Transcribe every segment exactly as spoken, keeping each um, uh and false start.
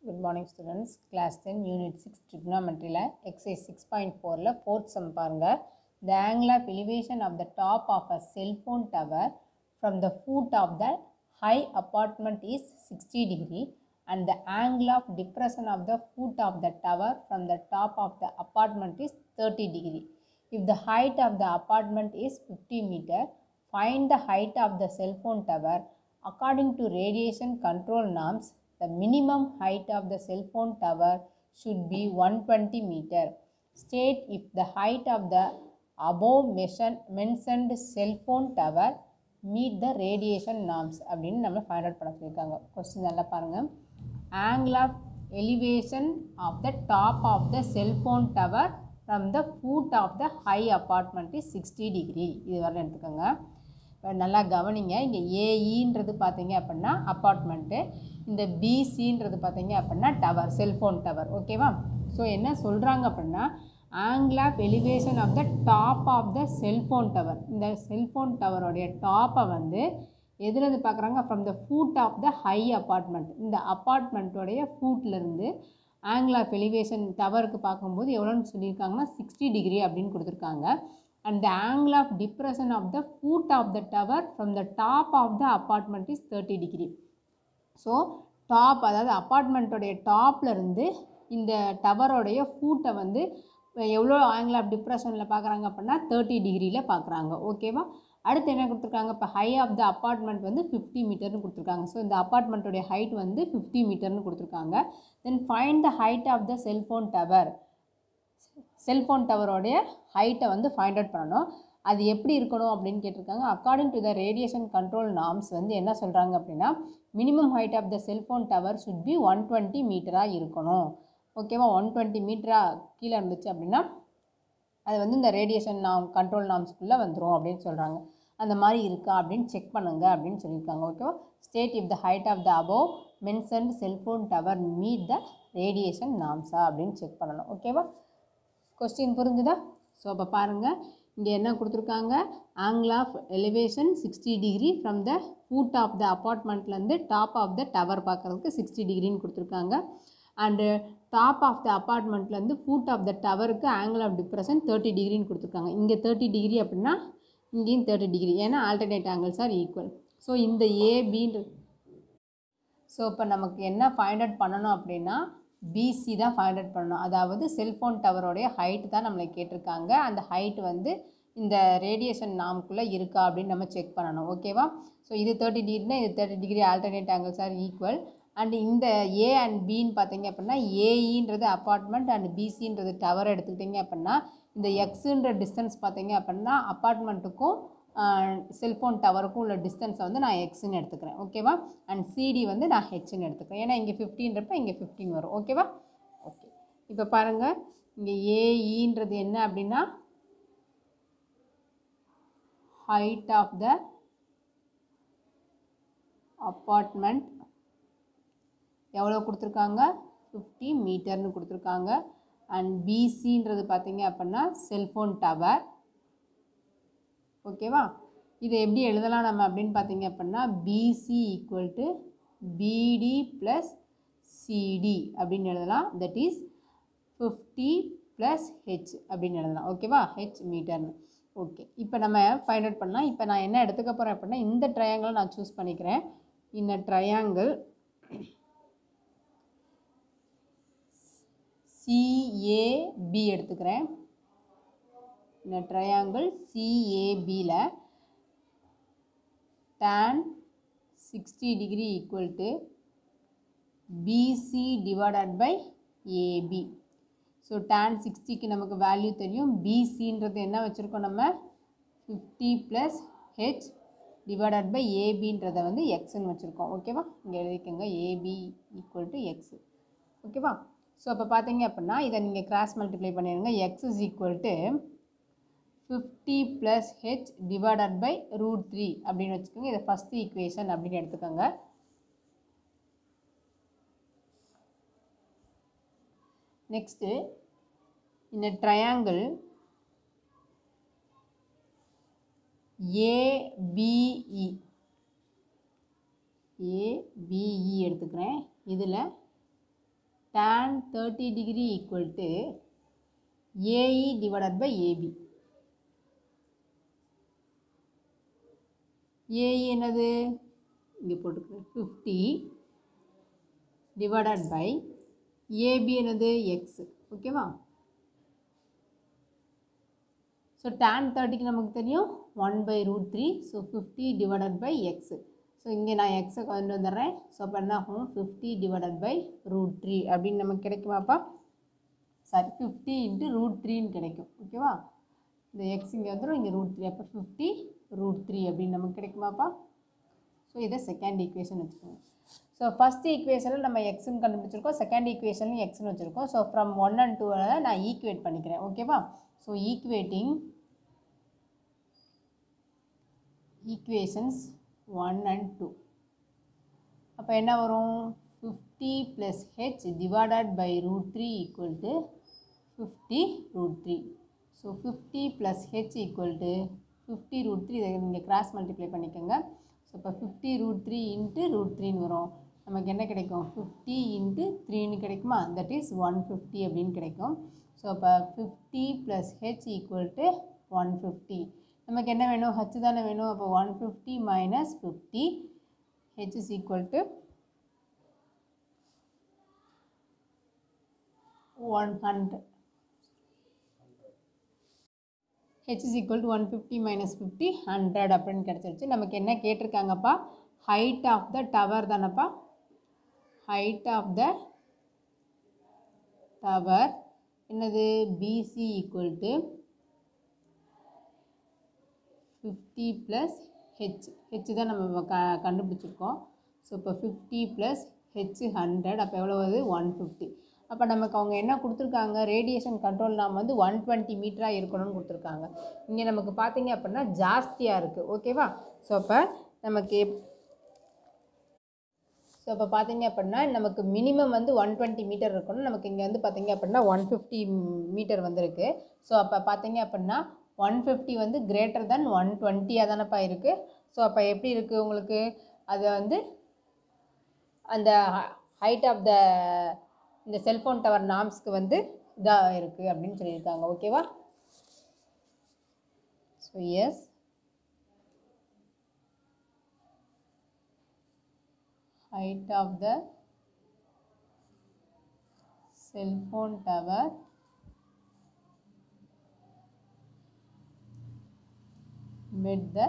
Good morning students. Class ten Unit six Trigonometry la exercise six point four la fourth sum பாருங்க. The angle of elevation of the top of a cell phone tower from the foot of the high apartment is sixty degree and the angle of depression of the foot of the tower from the top of the apartment is thirty degree. If the height of the apartment is fifty meter, find the height of the cell phone tower. According to radiation control norms, the minimum height of the cell phone tower should be one hundred twenty meter. State if the height of the above mentioned cell phone tower meet the radiation norms. அப்படின்னு நம்ம find out பண்ண சொல்லிருக்காங்க. Question நல்லா பாருங்க. Angle of elevation of the top of the cell phone tower from the foot of the high apartment is sixty degree. இது வரல எடுத்துக்கோங்க. நல்லா கவனிங்க. இங்கே ஏஇன்றது பார்த்தீங்க அப்படின்னா அப்பார்ட்மெண்ட்டு, இந்த பிசின்றது பார்த்தீங்க அப்படின்னா டவர், செல்ஃபோன் டவர். ஓகேவா? ஸோ என்ன சொல்கிறாங்க அப்படின்னா angle of elevation of the top of the cellphone tower. இந்த செல்ஃபோன் டவரோடைய டாப்பை வந்து எதுலேருந்து பார்க்குறாங்க? From the foot of the high apartment. இந்த அப்பார்ட்மெண்ட்டோடைய ஃபூட்லேருந்து ஆங்கிள் ஆஃப் எலிவேஷன் டவருக்கு பார்க்கும்போது எவ்வளோன்னு சொல்லியிருக்காங்கன்னா சிக்ஸ்டி டிகிரி அப்படின்னு கொடுத்துருக்காங்க. And the angle of depression of the foot of the tower from the top of the apartment is thirty degree. So top, அதாவது அப்பார்ட்மெண்ட்டோடைய டாப்லேருந்து இந்த டவரோடைய ஃபூட்டை வந்து எவ்வளோ ஆங்கிள் ஆஃப் டிப்ரெஷனில் பார்க்குறாங்க அப்படின்னா தேர்ட்டி டிகிரியில் பார்க்குறாங்க. ஓகேவா? அடுத்து என்ன கொடுத்துருக்காங்க? இப்போ ஹை ஆஃப் த அப்பார்ட்மெண்ட் வந்து ஃபிஃப்டி மீட்டர்னு கொடுத்துருக்காங்க. ஸோ இந்த அப்பார்ட்மெண்ட்டோடைய ஹைட் வந்து ஃபிஃப்டி மீட்டர்னு கொடுத்துருக்காங்க. Then find the height of the cellphone tower. Cellphone டவரோடைய ஹைட்டை வந்து ஃபைண்ட் அவுட் பண்ணணும். அது எப்படி இருக்கணும் அப்படின்னு கேட்டிருக்காங்க. According to the radiation control norms வந்து என்ன சொல்கிறாங்க அப்படின்னா minimum height of the cellphone tower should be one twenty மீட்டராக இருக்கணும். ஓகேவா? ஒன் டுவெண்ட்டி மீட்டராக கீழே இருந்துச்சு அப்படின்னா அது வந்து இந்த ரேடியேஷன் நாம் கண்ட்ரோல் நார்ம்ஸ்குள்ளே வந்துடும் அப்படின்னு சொல்கிறாங்க. அந்த மாதிரி இருக்கா அப்படின்னு செக் பண்ணுங்க அப்படின்னு சொல்லியிருக்காங்க. ஓகேவா? State if the height of the above mentioned cellphone tower meet the radiation நார்ம்ஸா அப்படின்னு செக் பண்ணணும். ஓகேவா? கொஸ்டின் புரிஞ்சுதா? ஸோ அப்போ பாருங்கள், இங்கே என்ன கொடுத்துருக்காங்க? Angle of elevation sixty degree from the foot of the அப்பார்ட்மெண்ட்லேருந்து டாப் ஆஃப் த டவர் பார்க்குறதுக்கு சிக்ஸ்டி டிகிரின்னு கொடுத்துருக்காங்க. அண்டு டாப் ஆஃப் த அப்பார்ட்மெண்ட்லேருந்து ஃபூட் ஆஃப் த டவருக்கு ஆங்கிள் ஆஃப் டிப்ரெஷன் தேர்ட்டி டிகிரின்னு கொடுத்துருக்காங்க. இங்கே தேர்ட்டி டிகிரி அப்படின்னா இங்கேயும் தேர்ட்டி டிகிரி, ஏன்னா alternate angles are equal. So இந்த ஏபின்னு ஸோ இப்போ நமக்கு என்ன ஃபைண்ட் அவுட் பண்ணணும் அப்படின்னா பிசி தான் ஃபைண்ட் அவுட் பண்ணணும். அதாவது செல்ஃபோன் டவரோடைய ஹைட் தான் நம்மளை கேட்டிருக்காங்க. அந்த ஹைட் வந்து இந்த ரேடியேஷன் நாம்குள்ளே இருக்கா அப்படின்னு நம்ம செக் பண்ணணும். ஓகேவா? ஸோ இது தேர்ட்டி டிகிரினா இது thirty degree alternate angles are equal. And இந்த ஏ அண்ட் பின்னு பார்த்தீங்க அப்படின்னா ஏஇன்றது அப்பார்ட்மெண்ட் அண்ட் பிசின்றது டவர் எடுத்துக்கிட்டிங்க அப்படின்னா இந்த எக்ஸுன்ற டிஸ்டன்ஸ் பார்த்தீங்க அப்படின்னா அப்பார்ட்மெண்ட்டுக்கும் செல்ஃபோன் டவருக்கும் உள்ள டிஸ்டன்ஸை வந்து நான் எக்ஸ்ன்னு எடுத்துக்கிறேன். ஓகேவா? அண்ட் சிடி வந்து நான் ஹெச்ன்னு எடுத்துக்கிறேன். ஏன்னா இங்கே ஃபிஃப்டின்றப்ப இங்கே ஃபிஃப்டின் வரும். ஓகேவா? ஓகே. இப்போ பாருங்கள், இங்கே ஏஇன்றது என்ன அப்படின்னா ஹைட் ஆஃப் த அப்பார்ட்மெண்ட் எவ்வளோ கொடுத்துருக்காங்க? ஃபிஃப்டி மீட்டர்னு கொடுத்துருக்காங்க. அண்ட் பிசின்றது பார்த்தீங்க அப்படின்னா செல்ஃபோன் டவர். ஓகேவா? இதை எப்படி எழுதலாம் நம்ம அப்படின்னு பார்த்தீங்க அப்படின்னா BC equal to BD plus CD அப்படின்னு எழுதலாம். That is fifty plus H அப்படின்னு எழுதலாம். ஓகேவா? ஹெச் மீட்டர்னு. ஓகே. இப்போ நம்ம ஃபைண்ட் அவுட் பண்ணலாம். இப்போ நான் என்ன எடுத்துக்க போகிறேன் அப்படின்னா இந்த ட்ரையாங்கிளை நான் சூஸ் பண்ணிக்கிறேன். இந்த ட்ரையாங்கிள் சிஏபி எடுத்துக்கிறேன். இந்த ட்ரையாங்கிள் சிஏபியில் tan sixty degree equal to BC divided by AB. So tan சிக்ஸ்டிக்கு நமக்கு வேல்யூ தெரியும். பிசின்றது என்ன வச்சுருக்கோம் நம்ம? Fifty plus H divided by ஏபின்றதை வந்து எக்ஸ்ன்னு வச்சுருக்கோம். ஓகேவா? இங்கே எழுதிக்கோங்க ஏபி ஈக்குவல் டு எக்ஸ். ஓகேவா? ஸோ அப்போ பார்த்தீங்க அப்படின்னா இதை நீங்கள் கிராஸ் மல்டிப்ளை பண்ணிடுங்க. X is equal to fifty plus H divided by root three அப்படின்னு வச்சுக்கோங்க. இதை ஃபஸ்ட்டு ஈக்குவேஷன் அப்படின்னு எடுத்துக்கோங்க. நெக்ஸ்ட்டு இந்த ட்ரையாங்கிள் ஏபிஇ ஏபிஇ எடுத்துக்கிறேன். இதில் tan thirty degree equal to A E divided by A B. A E என்னது இங்கே போட்டுக்கிறேன் fifty divided by A B என்னது x. ஓகேவா? ஸோ tan thirty நமக்கு தெரியும் one by root three. So fifty divided by x. So இங்கே நான் எக்ஸை கொண்டு வந்துடுறேன். ஸோ அப்போ என்ன ஆகும் fifty divided by root three அப்படின்னு நமக்கு கிடைக்குமாப்பா? Sorry fifty into root three கிடைக்கும். ஓகேவா? இந்த எக்ஸ் இங்கே வந்துடும், இங்கே root three. அப்போ fifty root three அப்படின்னு நமக்கு கிடைக்குமாப்பா? ஸோ இதை செகண்ட் ஈக்குவேஷன் வச்சுக்கோங்க. ஸோ ஃபஸ்ட் ஈக்குவேஷனில் நம்ம எக்ஸ்ன்னு கண்டுபிடிச்சிருக்கோம், செகண்ட் ஈக்குவேஷன்லையும் எக்ஸ்ன்னு வச்சுருக்கோம். So from one and two நான் ஈக்குவேட் பண்ணிக்கிறேன். ஓகேவா? So equating equations one and two. அப்போ என்ன வரும் fifty plus h divided by root three equal to fifty root three. So fifty plus h equal to fifty root three. இதை நீங்கள் cross multiply பண்ணிக்கோங்க. So இப்போ fifty root three into root three வரும். நமக்கு என்ன கிடைக்கும் fifty into three கிடைக்குமா? That is one fifty அப்படின்னு கிடைக்கும். ஸோ அப்போ fifty plus h equal to one fifty. நமக்கு என்ன வேணும் h தானே வேணும். அப்போ one fifty minus fifty, h is equal to one hundred. h is equal to one fifty minus fifty, one hundred அப்படின்னு கிடைச்சிருச்சு. நமக்கு என்ன கேட்டிருக்காங்கப்பா? height of the tower தானப்பா? height of the tower என்னது B C equal to fifty plus h. h தான் நம்ம க கண்டுபிடிச்சிருக்கோம். ஸோ இப்போ fifty plus h one hundred. அப்போ எவ்வளோ வருது one fifty. அப்போ நமக்கு அவங்க என்ன கொடுத்துருக்காங்க, ரேடியேஷன் கண்ட்ரோல் நாம் வந்து one twenty மீட்டராக இருக்கணும்னு கொடுத்துருக்காங்க. இங்கே நமக்கு பார்த்தீங்க அப்படின்னா ஜாஸ்தியாக இருக்குது. ஓகேவா? ஸோ அப்போ நமக்கு ஸோ இப்போ பார்த்தீங்க அப்படின்னா நமக்கு மினிமம் வந்து ஒன் டுவெண்ட்டி மீட்டர் இருக்கணும். நமக்கு இங்கே வந்து பார்த்தீங்க அப்படின்னா ஒன் ஃபிஃப்டி மீட்டர் வந்துருக்கு. ஸோ அப்போ பார்த்தீங்க அப்படின்னா ஒன் ஃபிஃப்டி வந்து கிரேட்டர் தென் ஒன் டுவெண்ட்டியாக தானப்பா இருக்குது. ஸோ அப்போ எப்படி இருக்குது உங்களுக்கு, அது வந்து அந்த ஹைட் ஆஃப் த இந்த செல்ஃபோன் டவர் நார்ம்ஸ்க்கு வந்து இதாக இருக்குது அப்படின்னு சொல்லியிருக்காங்க. ஓகேவா? So yes, height of the cell phone tower met the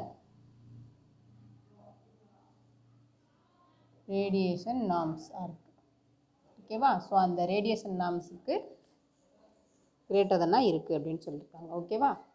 radiation norms are. ஓகேவா? ஸோ அந்த ரேடியேஷன் நார்ம்ஸுக்கு கிரேட்டர் தானா இருக்குது அப்படின்னு சொல்லியிருக்காங்க. ஓகேவா?